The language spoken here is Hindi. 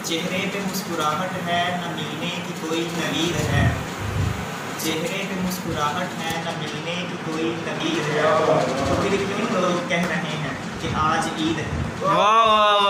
चेहरे पे मुस्कुराहट है न मिलने की कोई नवीर है। चेहरे पे मुस्कुराहट है न मिलने की कोई नवीर है। तो फिर क्यों लोग कह रहे हैं कि आज ईद है।